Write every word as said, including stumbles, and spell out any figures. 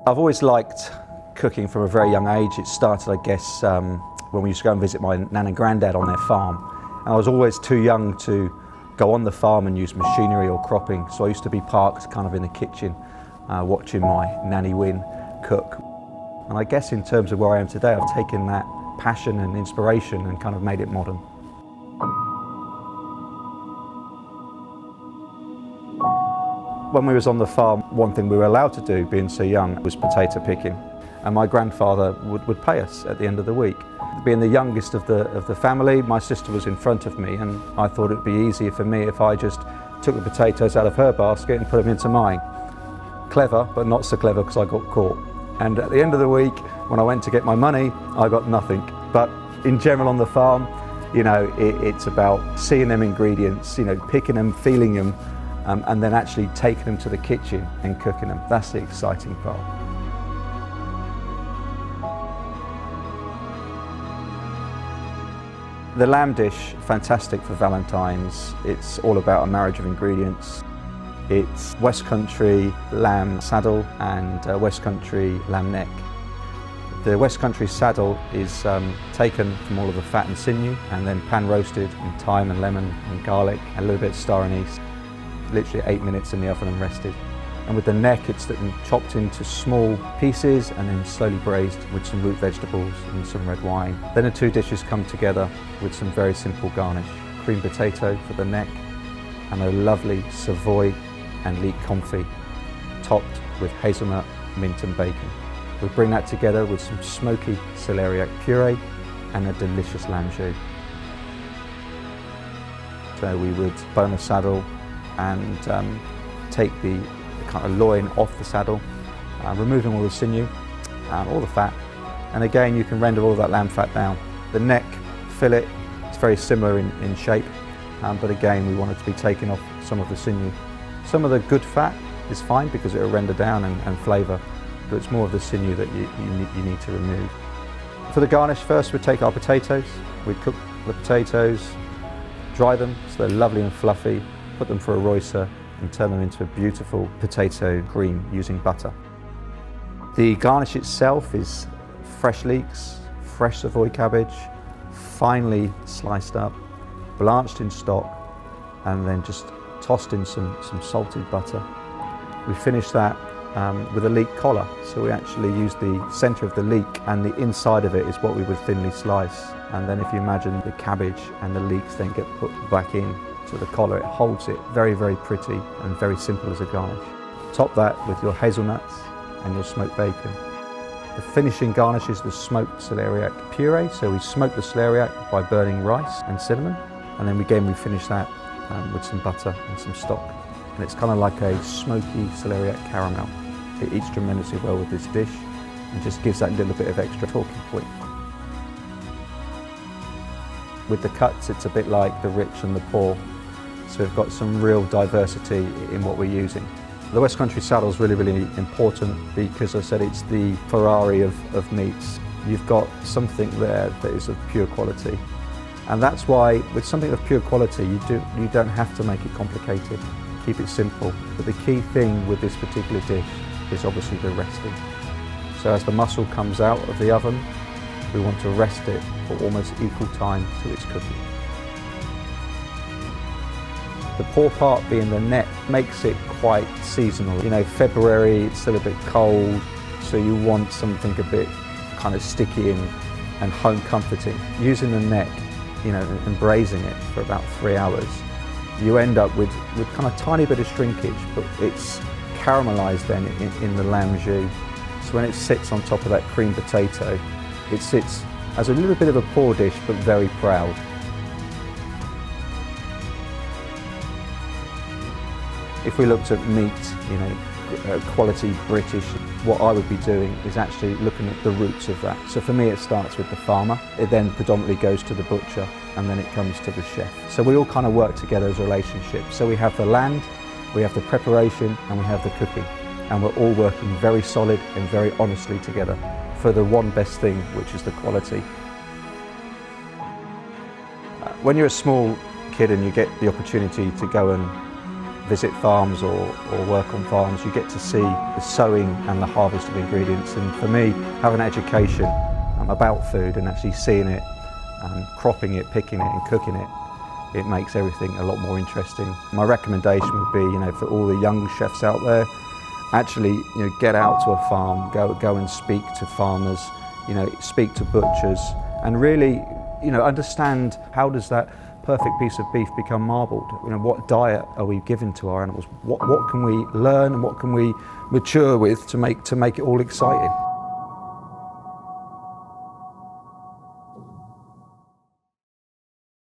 I've always liked cooking from a very young age. It started, I guess, um, when we used to go and visit my nan and granddad on their farm. And I was always too young to go on the farm and use machinery or cropping, so I used to be parked kind of in the kitchen uh, watching my nanny Win cook. And I guess in terms of where I am today, I've taken that passion and inspiration and kind of made it modern. When we was on the farm, one thing we were allowed to do, being so young, was potato picking. And my grandfather would, would pay us at the end of the week. Being the youngest of the, of the family, my sister was in front of me, and I thought it would be easier for me if I just took the potatoes out of her basket and put them into mine. Clever, but not so clever because I got caught. And at the end of the week, when I went to get my money, I got nothing. But in general on the farm, you know, it, it's about seeing them ingredients, you know, picking them, feeling them, Um, and then actually taking them to the kitchen and cooking them. That's the exciting part. The lamb dish, fantastic for Valentine's. It's all about a marriage of ingredients. It's West Country lamb saddle and uh, West Country lamb neck. The West Country saddle is um, taken from all of the fat and sinew and then pan roasted in thyme and lemon and garlic and a little bit of star anise. Literally eight minutes in the oven and rested. And with the neck, it's then chopped into small pieces and then slowly braised with some root vegetables and some red wine. Then the two dishes come together with some very simple garnish. Creamed potato for the neck and a lovely Savoy and leek confit topped with hazelnut, mint and bacon. We bring that together with some smoky celeriac puree and a delicious lamb jus. So we would bone a saddle and um, take the, the kind of loin off the saddle, uh, removing all the sinew, um, all the fat, and again you can render all of that lamb fat down. The neck fillet is very similar in, in shape, um, but again we want it to be taking off some of the sinew. Some of the good fat is fine because it will render down and, and flavour, but it's more of the sinew that you, you, need, you need to remove. For the garnish, first we take our potatoes, we cook the potatoes, dry them so they're lovely and fluffy, put them for a roister and turn them into a beautiful potato cream using butter. The garnish itself is fresh leeks, fresh Savoy cabbage, finely sliced up, blanched in stock and then just tossed in some, some salted butter. We finish that um, with a leek collar, so we actually use the centre of the leek and the inside of it is what we would thinly slice, and then if you imagine the cabbage and the leeks then get put back in to the collar, it holds it very, very pretty and very simple as a garnish. Top that with your hazelnuts and your smoked bacon. The finishing garnish is the smoked celeriac puree, so we smoke the celeriac by burning rice and cinnamon, and then again we finish that um, with some butter and some stock. And it's kind of like a smoky celeriac caramel. It eats tremendously well with this dish and just gives that little bit of extra talking point. With the cuts, it's a bit like the rich and the poor. So we've got some real diversity in what we're using. The West Country saddle is really, really important because I said it's the Ferrari of, of meats. You've got something there that is of pure quality. And that's why with something of pure quality, you, do, you don't have to make it complicated. Keep it simple. But the key thing with this particular dish is obviously the resting. So as the muscle comes out of the oven, we want to rest it for almost equal time to its cooking. The poor part being the neck makes it quite seasonal. You know, February, it's still a bit cold, so you want something a bit kind of sticky and, and home comforting. Using the neck, you know, and braising it for about three hours, you end up with, with kind of tiny bit of shrinkage, but it's caramelized then in, in the lamb jus. So when it sits on top of that creamed potato, it sits as a little bit of a poor dish, but very proud. If we looked at meat, you know, uh, quality British, what I would be doing is actually looking at the roots of that. So for me it starts with the farmer, it then predominantly goes to the butcher, and then it comes to the chef. So we all kind of work together as a relationship. So we have the land, we have the preparation, and we have the cooking. And we're all working very solid and very honestly together for the one best thing, which is the quality. When you're a small kid and you get the opportunity to go and visit farms or, or work on farms, you get to see the sowing and the harvest of ingredients. And for me, having an education um, about food and actually seeing it, um, cropping it, picking it and cooking it, it makes everything a lot more interesting. My recommendation would be, you know, for all the young chefs out there, actually, you know, get out to a farm, go, go and speak to farmers, you know, speak to butchers, and really, you know, understand how does that perfect piece of beef become marbled? You know, what diet are we giving to our animals? What, what can we learn and what can we mature with to make, to make it all exciting?